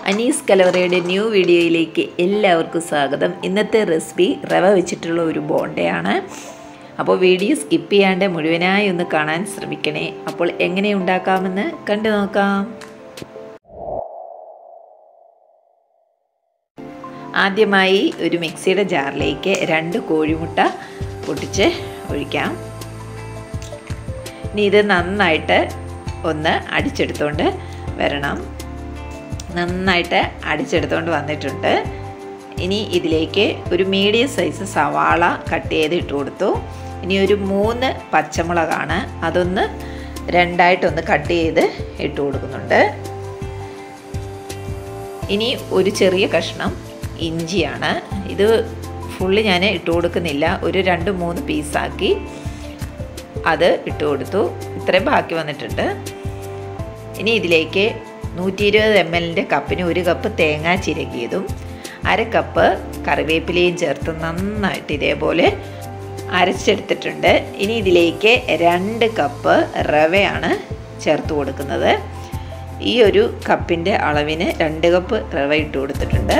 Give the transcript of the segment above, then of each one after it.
Anees കലവറയുടെ new വീഡിയോയിലേക്ക് എല്ലാവർക്കും സ്വാഗതം. ഇന്നത്തെ റെസിപ്പി റവ വെച്ചിട്ടുള്ള ഒരു ബോണ്ടയാണ്. അപ്പോൾ വീഡിയോ സ്കിപ്പ് ചെയ്യാണ്ട് മുഴുവനായി ഒന്ന് കാണാൻ ശ്രമിക്കണേ. അപ്പോൾ എങ്ങനെ ഉണ്ടാക്കാമെന്ന് കണ്ടു നോക്കാം. ആദ്യമായി ഒരു മിക്സിയുടെ ജാറിലേക്ക് 2 കോഴിമുട്ട പൊട്ടിച്ച് ഒഴിക്കാം. ഇനി ഇത് നന്നായിട്ട് ഒന്ന് അടിച്ചെടുത്തുകൊണ്ട് വരണം. നന്നായിട്ട് അടിച്ചെടുത്തുകൊണ്ട് വന്നിട്ടുണ്ട്. ഇനി ഇതിലേക്ക് ഒരു മീഡിയം സൈസ് സവാള കട്ട് ചെയ്ത് ഇട്ട് കൊടുത്തു. ഇനി ഒരു 3 പച്ചമുളകാണ്, അതൊന്ന് 2ആയിട്ടൊന്ന് കട്ട് ചെയ്ത് ഇട്ട് കൊടുക്കുന്നുണ്ട്. ഇനി ഒരു ചെറിയ കഷ്ണം ഇഞ്ചിയാണ്, ഇത് ഫുള്ള് ഞാൻ ഇട്ട് കൊടുക്കുന്നില്ല, ഒരു 2-3 പീസാക്കി അത് ഇട്ട് കൊടുത്തു. ഇത്രയും ബാക്കി വന്നിട്ടുണ്ട്. ഇനി ഇതിലേക്ക് 120 ml കപ്പിന് 1 കപ്പ് തേങ്ങ ചിരകിയതും 1/2 കപ്പ് കറിവേപ്പിലയും ചേർത്ത് നന്നായിട്ട് ഇതേപോലെ അരച്ചെടുത്തിട്ടുണ്ട്. ഇനി ഇതിലേക്ക് 2 കപ്പ് റവയാണ് ചേർത്ത് കൊടുക്കുന്നത്. ഈ ഒരു കപ്പിൻ്റെ അളവിന് 2 കപ്പ് റവ ഇട്ട് കൊടുത്തിട്ടുണ്ട്.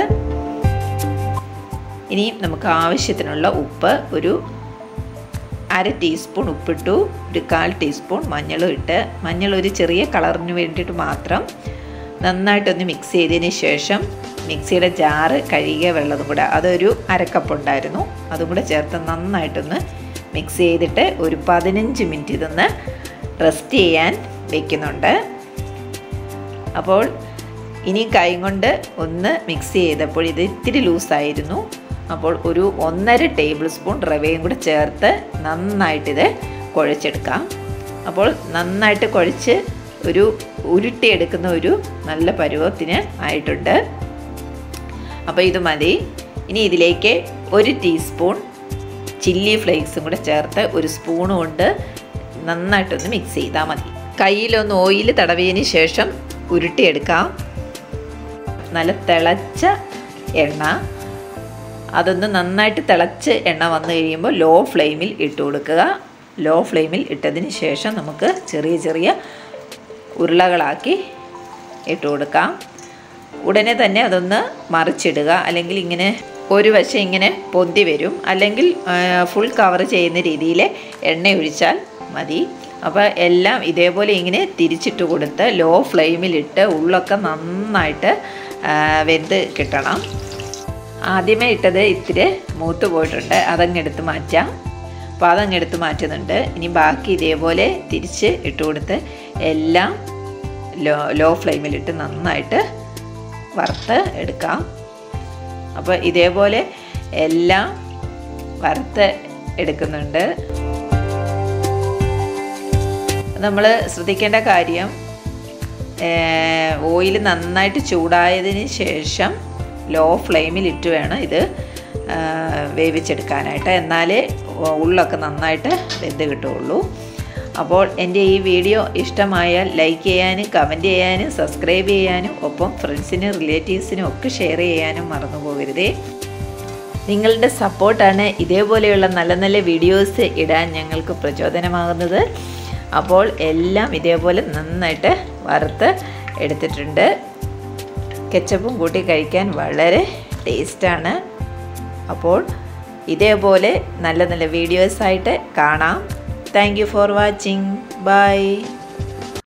ഇനി നമുക്ക് ആവശ്യത്തിനുള്ള ഉപ്പ്, ഒരു 1/2 ടീസ്പൂൺ ഉപ്പിട്ടു, ഒരു 1/4 ടീസ്പൂൺ മഞ്ഞളും ഇട്ട്, മഞ്ഞൾ ഒരു ചെറിയ കളറിന് വേണ്ടിയിട്ട് മാത്രം നന്നായിട്ടൊന്ന് മിക്സ് ചെയ്തതിന് ശേഷം മിക്സിയുടെ ജാറ് കഴുകിയ വെള്ളവും കൂടെ, അതൊരു 1/2 കപ്പ് ഉണ്ടായിരുന്നു, അതും കൂടെ ചേർത്ത് നന്നായിട്ടൊന്ന് മിക്സ് ചെയ്തിട്ട് ഒരു 15 മിനിറ്റ് ഇതൊന്ന് റെസ്റ്റ് ചെയ്യാൻ വയ്ക്കുന്നുണ്ട്. അപ്പോൾ ഇനി കൈ കൊണ്ട് ഒന്ന് മിക്സ് ചെയ്തപ്പോൾ ഇത് ഇത്തിരി ലൂസായിരുന്നു. അപ്പോൾ ഒരു 1.5 ടേബിൾ സ്പൂൺ റവയും കൂടെ ചേർത്ത് നന്നായിട്ടിത് കുഴച്ചെടുക്കാം. അപ്പോൾ നന്നായിട്ട് കുഴച്ച് ഒരു ഉരുട്ടിയെടുക്കുന്ന ഒരു നല്ല പരുവത്തിന് ആയിട്ടുണ്ട്. അപ്പോൾ ഇത് മതി. ഇനി ഇതിലേക്ക് 1 ടീസ്പൂൺ ചില്ലി ഫ്ലേക്സും കൂടെ ചേർത്ത് ഒരു സ്പൂൺ കൊണ്ട് നന്നായിട്ടൊന്ന് മിക്സ് ചെയ്താൽ മതി. കയ്യിലൊന്ന് ഓയിൽ തടവിയതിന് ശേഷം ഉരുട്ടിയെടുക്കാം. നല്ല തിളച്ച എണ്ണ, അതൊന്ന് നന്നായിട്ട് തിളച്ച് എണ്ണ വന്നു കഴിയുമ്പോൾ ലോ ഫ്ലെയിമിൽ ഇട്ട് കൊടുക്കുക. ലോ ഫ്ലെയിമിൽ ഇട്ടതിന് ശേഷം നമുക്ക് ചെറിയ ചെറിയ ഉരുളകളാക്കി ഇട്ട് കൊടുക്കാം. ഉടനെ തന്നെ അതൊന്ന് മറിച്ചിടുക, അല്ലെങ്കിൽ ഇങ്ങനെ ഒരു വശം ഇങ്ങനെ പൊന്തി വരും, അല്ലെങ്കിൽ ഫുൾ കവർ ചെയ്യുന്ന രീതിയിൽ എണ്ണ ഒഴിച്ചാൽ മതി. അപ്പോൾ എല്ലാം ഇതേപോലെ ഇങ്ങനെ തിരിച്ചിട്ട് കൊടുത്ത് ലോ ഫ്ലെയിമിലിട്ട് ഉള്ളൊക്കെ നന്നായിട്ട് വെന്ത് കിട്ടണം. ആദ്യമേ ഇട്ടത് ഇത്തിരി മൂത്ത് പോയിട്ടുണ്ട്, അതങ്ങെടുത്ത് മാറ്റാം. അപ്പോൾ അതങ്ങെടുത്ത് മാറ്റുന്നുണ്ട്. ഇനി ബാക്കി ഇതേപോലെ തിരിച്ച് ഇട്ട് കൊടുത്ത് എല്ലാം ലോ ഫ്ലെയിമിലിട്ട് നന്നായിട്ട് വറുത്ത് എടുക്കാം. അപ്പോൾ ഇതേപോലെ എല്ലാം വറുത്ത് എടുക്കുന്നുണ്ട്. നമ്മൾ ശ്രദ്ധിക്കേണ്ട കാര്യം, ഓയിൽ നന്നായിട്ട് ചൂടായതിന് ശേഷം ലോ ഫ്ലെയിമിലിട്ട് വേണം ഇത് വേവിച്ചെടുക്കാനായിട്ട്, എന്നാലേ ഉള്ളൊക്കെ നന്നായിട്ട് വെന്ത് കിട്ടുകയുള്ളൂ. അപ്പോൾ എൻ്റെ ഈ വീഡിയോ ഇഷ്ടമായാൽ ലൈക്ക് ചെയ്യാനും കമൻറ്റ് ചെയ്യാനും സബ്സ്ക്രൈബ് ചെയ്യാനും ഒപ്പം ഫ്രണ്ട്സിനും റിലേറ്റീവ്സിനും ഒക്കെ ഷെയർ ചെയ്യാനും മറന്നു പോകരുതേ. നിങ്ങളുടെ സപ്പോർട്ടാണ് ഇതേപോലെയുള്ള നല്ല നല്ല വീഡിയോസ് ഇടാൻ ഞങ്ങൾക്ക് പ്രചോദനമാകുന്നത്. അപ്പോൾ എല്ലാം ഇതേപോലെ നന്നായിട്ട് വറുത്ത് എടുത്തിട്ടുണ്ട്. കെച്ചപ്പും കൂട്ടി കഴിക്കാൻ വളരെ ടേസ്റ്റാണ്. അപ്പോൾ ഇതേപോലെ നല്ല നല്ല വീഡിയോസായിട്ട് കാണാം. Thank you for watching. By.